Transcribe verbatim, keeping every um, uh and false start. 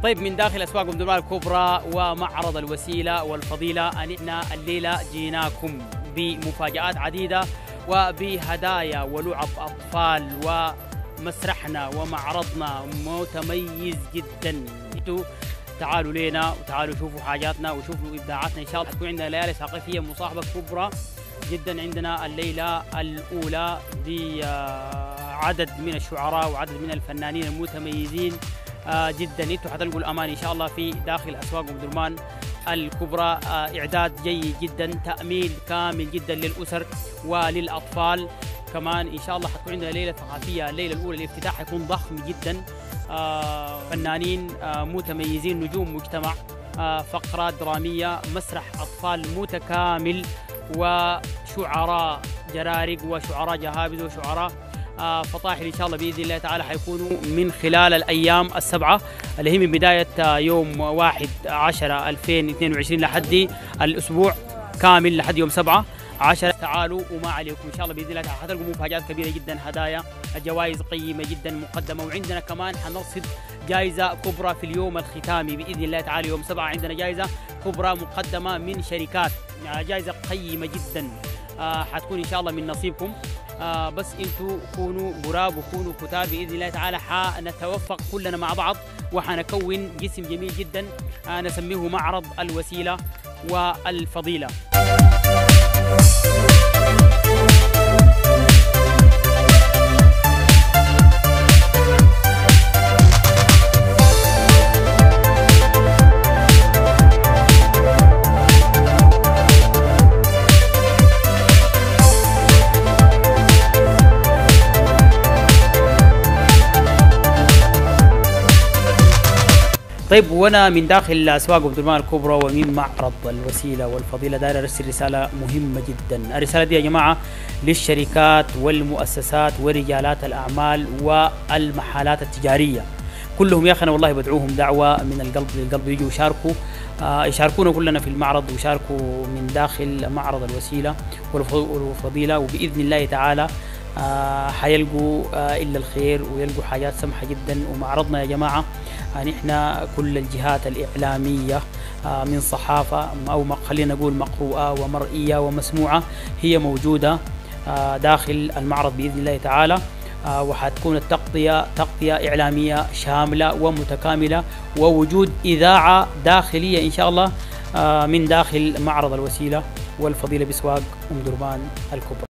طيب من داخل أسواق أم درمان الكبرى ومعرض الوسيلة والفضيلة، نحن الليلة جيناكم بمفاجآت عديدة وبهدايا ولعب أطفال، ومسرحنا ومعرضنا متميز جدا. تعالوا لينا وتعالوا شوفوا حاجاتنا وشوفوا إبداعاتنا. إن شاء الله حتكون عندنا ليالي ثقافية مصاحبة كبرى جدا. عندنا الليلة الأولى بعدد من الشعراء وعدد من الفنانين المتميزين جدا. انتوا حتلقوا الأمان إن شاء الله في داخل أسواق أم درمان الكبرى. إعداد جيد جدا، تأمين كامل جدا للأسر وللأطفال. كمان إن شاء الله حتكون عندنا ليلة ثقافية. الليلة الأولى الافتتاح حيكون ضخم جدا، فنانين متميزين، نجوم مجتمع، فقرات درامية، مسرح أطفال متكامل، وشعراء جرارق وشعراء جهابذ وشعراء فطاحل. إن شاء الله بإذن الله تعالى حيكونوا من خلال الأيام السبعة اللي هي من بداية يوم واحد عشرة ألفين واثنين وعشرين لحد الأسبوع كامل لحد يوم سبعة عشرة. تعالوا وما عليكم إن شاء الله بإذن الله تعالى حتلقوا مفاجآت كبيرة جدا، هدايا، جوائز قيمة جدا مقدمة. وعندنا كمان حنرصد جائزة كبرى في اليوم الختامي بإذن الله تعالى يوم سبعة. عندنا جائزة كبرى مقدمة من شركات، جائزة قيمة جدا حتكون إن شاء الله من نصيبكم. آه بس انتوا كونوا قراب وكونوا كتاب باذن الله تعالى. حنتوفق كلنا مع بعض وحنكون جسم جميل جدا آه نسميه معرض الوسيله والفضيله. طيب وانا من داخل اسواق أم درمان الكبرى ومن معرض الوسيله والفضيله داير ارسل رساله مهمه جدا. الرساله دي يا جماعه للشركات والمؤسسات ورجالات الاعمال والمحلات التجاريه كلهم. يا اخي انا والله بدعوهم دعوه من القلب للقلب، يجوا يشاركوا آه يشاركونا كلنا في المعرض، ويشاركوا من داخل معرض الوسيله والفضيله، وباذن الله تعالى آه حيلقوا آه الا الخير ويلقوا حاجات سمحه جدا. ومعرضنا يا جماعه آه نحن كل الجهات الاعلاميه آه من صحافه او خلينا نقول مقروءه ومرئيه ومسموعه هي موجوده آه داخل المعرض باذن الله تعالى. آه وحتكون التغطيه تغطيه اعلاميه شامله ومتكامله، ووجود اذاعه داخليه ان شاء الله آه من داخل معرض الوسيله والفضيله باسواق أم درمان الكبرى.